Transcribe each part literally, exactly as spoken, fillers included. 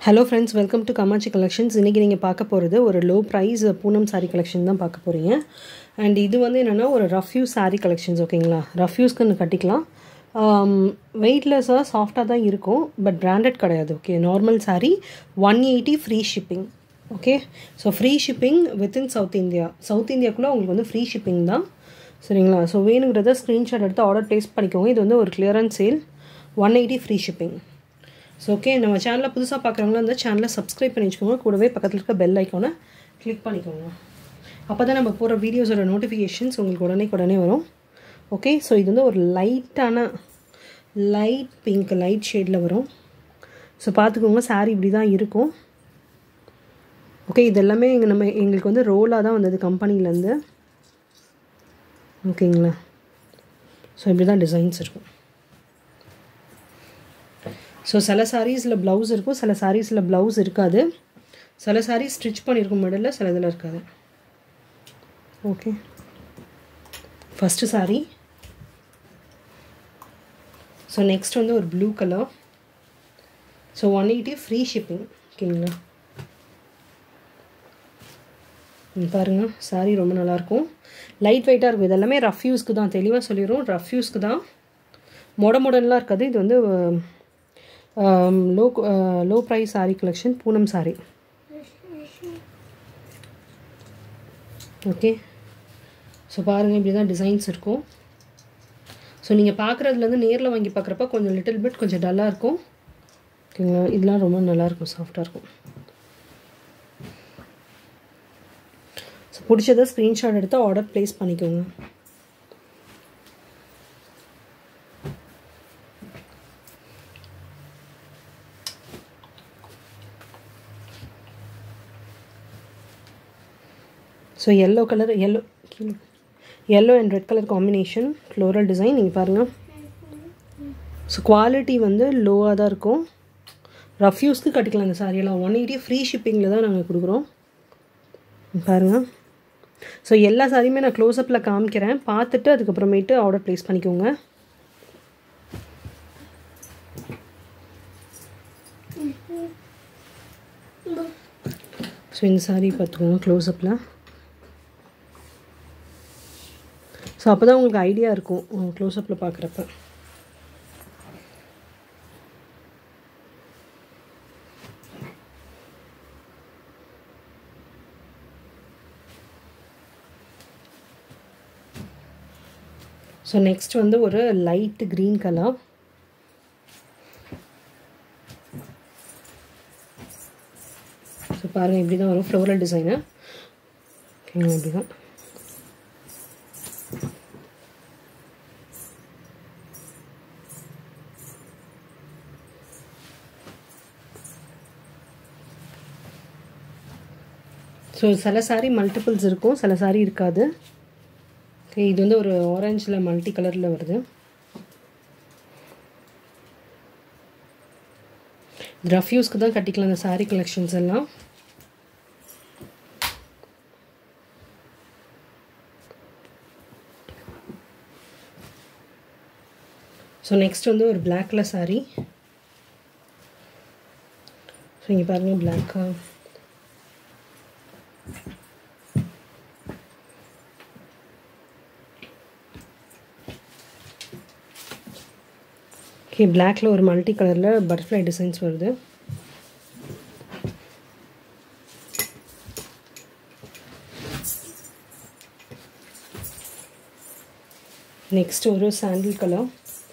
Hello friends, welcome to Kamachi Collections. இன்னைக்கு நீங்க பார்க்க போறது ஒரு low price Poonam saree collection தான் பார்க்க போறீங்க. And இது வந்து என்னன்னா ஒரு rough use saree collections ஓகேங்களா? rough use க்கு கட்டிக்கலாம். um weightless ஆ சாஃப்ட்டா தான் இருக்கும் but branded கிடையாது. Okay, normal saree one eighty free shipping. Okay, so free shipping within South India. South India குள்ள உங்களுக்கு வந்து free shipping தான். சரிங்களா? so வேணும்ங்கறத ஸ்கிரீன்ஷாட் எடுத்து ஆர்டர் பிளேஸ் பண்ணிக்கோங்க. இது வந்து ஒரு clearance sale one eighty free shipping. So okay, நம்ம சேனலை புதுசா பார்க்கறவங்க அந்த சேனலை சப்ஸ்கிரைப் பண்ணி வச்சுக்கோங்க. கூடவே பக்கத்துல இருக்க பெல் ஐகானை கிளிக் பண்ணிக்கோங்க. அப்பதான் நம்ம போற வீடியோஸோட நோட்டிஃபிகேஷன்ஸ் உங்களுக்கு உடனே உடனே வரும். ஓகே, சோ இது வந்து ஒரு லைட்டான லைட் பிங்க் லைட் ஷேட்ல வரும். சோ பாத்துக்கோங்க, saree இப்படி தான் இருக்கும். ஓகே, இது எல்லாமே எங்க நம்ம எங்களுக்கு வந்து ரோலா தான் வந்தது கம்பெனில இருந்து. ஓகேங்களா? சோ இப்படி தான் டிசைன்ஸ் இருக்கும். So சில sareesல blouse இருக்கும், சில sareesல blouse இருக்காது. சில saree stitch பண்ணிருக்கும் மிடில்ல, சில இதெல்லாம் இருக்காது. Okay, first saree. So next வந்து ஒரு blue color. So one eighty free shipping. ஓகேங்களா? இங்க பாருங்க, saree ரொம்ப நல்லா இருக்கும். லைட் வெயிட்டா இருக்கும். இதெல்லாம் rough use-க்கு தான், தெளிவா சொல்லிரோம். rough use-க்கு தான். மொட மொடன்லாம் இருக்காது. இது வந்து Um, low uh, low price saree collection Poonam saree. Okay, so பாருங்க இப்படி தான் டிசைன்ஸ் இருக்கும். சோ நீங்க பார்க்கறதுல இருந்து நேர்ல வாங்கி பார்க்கறப்ப கொஞ்சம் லிட்டில் பிட் கொஞ்சம் டல்லா இருக்கும். ஓகேங்களா? இதெல்லாம் ரொம்ப நல்லா இருக்கும், சாஃப்ட்டா இருக்கும். சோ பிடிச்சத ஸ்கிரீன்ஷாட் எடுத்து ஆர்டர் பிளேஸ் பண்ணிக்கோங்க. So yellow color, yellow yellow and red color combination, floral design. நீங்க பாருங்க. So quality வந்து லோவா தான் இருக்கும். rough use க்கு கட்டிக்கலாம் இந்த saree எல்லாம். one eighty free shipping ல தான் நாங்க கொடுக்கிறோம். பாருங்க. So எல்லா சாரியுமே நான் க்ளோஸ் அப்ல காமிக்கிறேன். பார்த்துட்டு அதுக்கு அப்புறமேட்டு ஆர்டர் பிளேஸ் பண்ணிக்கோங்க. So இந்த saree பார்த்துக்கோங்க க்ளோஸ் அப்ல. சோ அப்பதான் உங்களுக்கு ஐடியா இருக்கும் க்ளோஸ் அப்ல பார்க்கறப்ப. சோ நெக்ஸ்ட் வந்து ஒரு லைட் green கலர். சோ பாருங்க இப்படி தான் வரும் floral design. ஓகேங்க, இப்படி தான். ஸோ சில saree மல்டிபிள்ஸ் இருக்கும், சில saree இருக்காது. ஓகே, இது வந்து ஒரு ஆரஞ்சில் மல்டி கலரில் வருது. ரஃப் யூஸ்க்கு தான் கட்டிக்கலாம் இந்த saree கலெக்ஷன்ஸ் எல்லாம். ஸோ நெக்ஸ்ட் வந்து ஒரு பிளாக் கலர் saree. ஸோ இங்கே பாருங்கள் பிளாக்கா. ஓகே, பிளாக்ல ஒரு மல்டி கலர்ல பட்டர்ஃப்ளை டிசைன்ஸ் வருது. நெக்ஸ்ட் ஒரு சாண்டில் கலர்.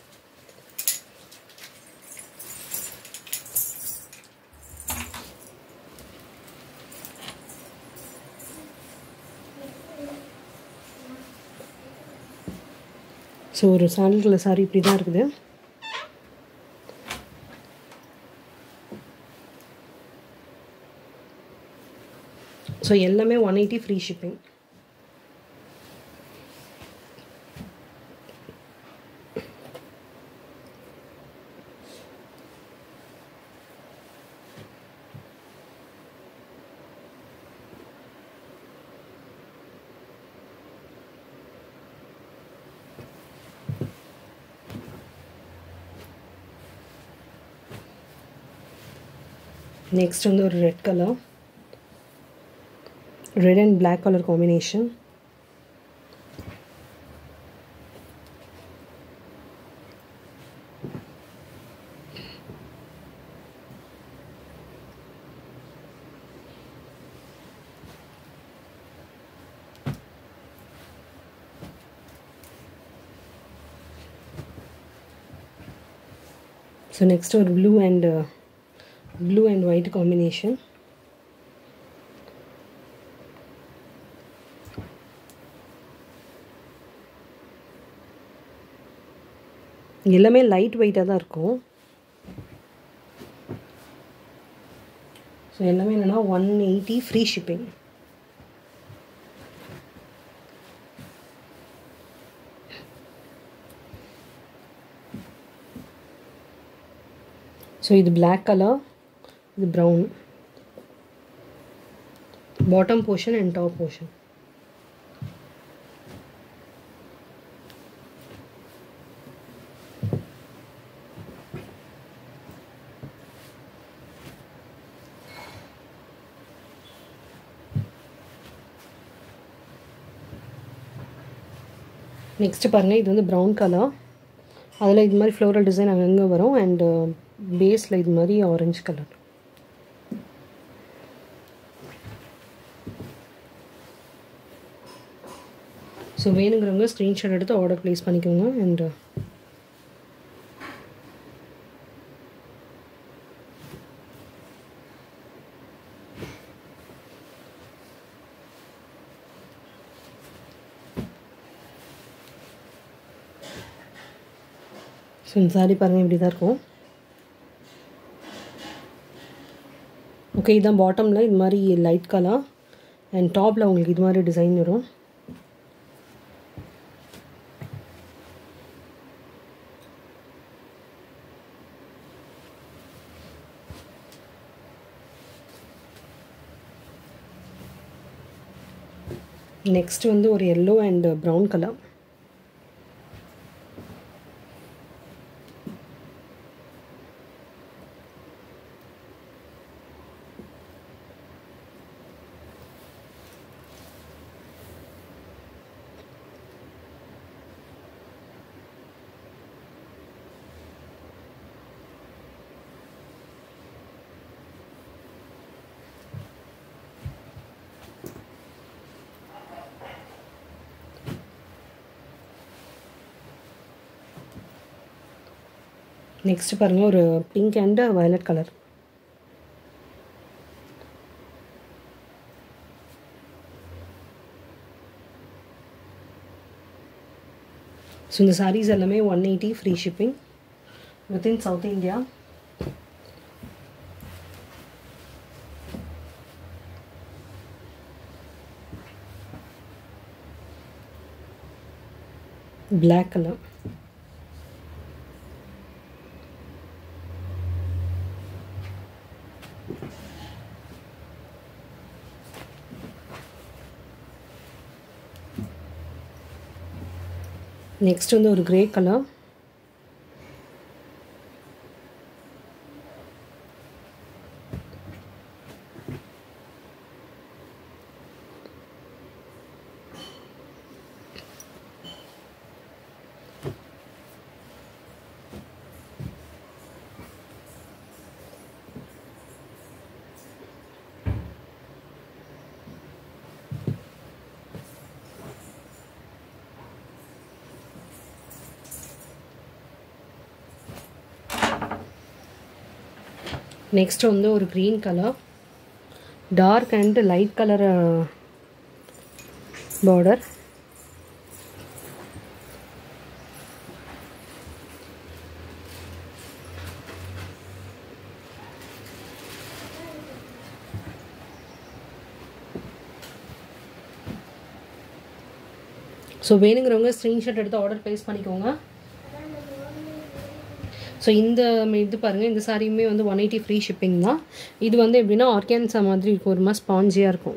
ஸோ ஒரு சாண்டில் கலர் சாரி இப்படி தான் இருக்குது. ஸோ எல்லாமே one eighty free shipping. Next வந்து ஒரு red colour, red and black colour combination. So next ஒரு blue and uh, blue and white combination. எல்லாமே லைட் வெயிட்டாக தான் இருக்கும். ஸோ எல்லாமே என்னென்னா one eighty free shipping. So இது பிளாக் கலர், இது brown, bottom portion and top portion. Next பாருங்கள், இது வந்து ப்ரௌன் கலர், அதில் இது மாதிரி ஃப்ளோரல் டிசைன் அங்கங்கே வரும் அண்டு பேஸில் இது மாதிரி ஆரஞ்சு கலர். ஸோ வேணுங்கிறவங்க ஸ்க்ரீன்ஷாட் எடுத்து ஆர்டர் ப்ளேஸ் பண்ணிக்கோங்க. அண்டு ஸோ இந்த சாரீ பாருங்கள், இப்படி தான் இருக்கும். ஓகே, இதுதான் பாட்டமில் இது மாதிரி லைட் கலர் அண்ட் டாப்பில் உங்களுக்கு இது மாதிரி டிசைன் வரும். நெக்ஸ்ட் வந்து ஒரு yellow and brown colour. Next பாருங்கள், ஒரு pink and violet colour. So இந்த சாரீஸ் எல்லாமே one eighty free shipping within south India. Black colour. Next வந்து ஒரு கிரே கலர். நெக்ஸ்ட் வந்து ஒரு green colour, dark and light colour border. So வேணுங்கிறவங்க screenshot எடுத்து ஆர்டர் ப்ளேஸ் பண்ணிக்கோங்க. ஸோ இந்த இது பாருங்கள், இந்த சாரியுமே வந்து ஒன் எயிட்டி ஃப்ரீ ஷிப்பிங் தான். இது வந்து எப்படின்னா ஆர்கான்ஸா மாதிரி இருக்கும், ஒரு மாதிரி ஸ்பாஞ்சியாக இருக்கும்.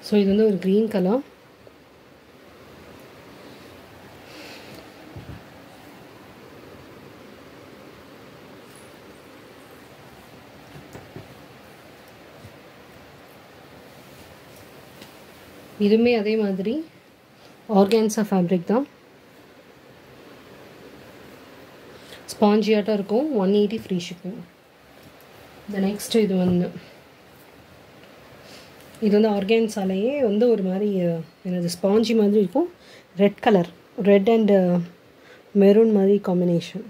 ஸோ இது வந்து ஒரு க்ரீன் கலர். இதுவுமே அதே மாதிரி ஆர்கான்சா ஃபேப்ரிக் தான், ஸ்பாஞ்சியாட்டம் இருக்கும். One eighty free shipping. இந்த நெக்ஸ்ட் இது வந்து இது வந்து ஆர்கான்சாலேயே வந்து ஒரு மாதிரி என்னது ஸ்பாஞ்சி மாதிரி இருக்கும். Red colour, red and maroon மாதிரி காம்பினேஷன்.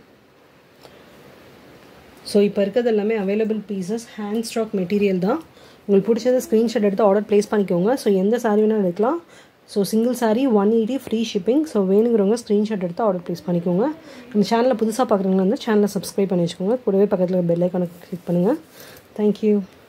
ஸோ இப்போ இருக்கிறது எல்லாமே available pieces, hand stock material தான். உங்களுக்கு பிடிச்சத ஸ்க்ரீன்ஷாட் எடுத்து ஆர்டர் ப்ளேஸ் பண்ணிக்கோங்க. ஸோ எந்த சாரீ வேணாலும் எடுக்கலாம். So single sari one eighty free shipping. So வேணுங்கிறவங்க ஸ்க்ரீன்ஷாட் எடுத்து ஆர்டர் ப்ளேஸ் பண்ணிக்கோங்க. நம்ம சேனலில் புதுசாக பார்க்குறவங்களா வந்து சேனலை சப்ஸ்கிரைப் பண்ணி வச்சுக்கோங்க. கூடவே பக்கத்தில் பெல் ஐக்கானை கிளிக் பண்ணுங்கள். தேங்க்யூ.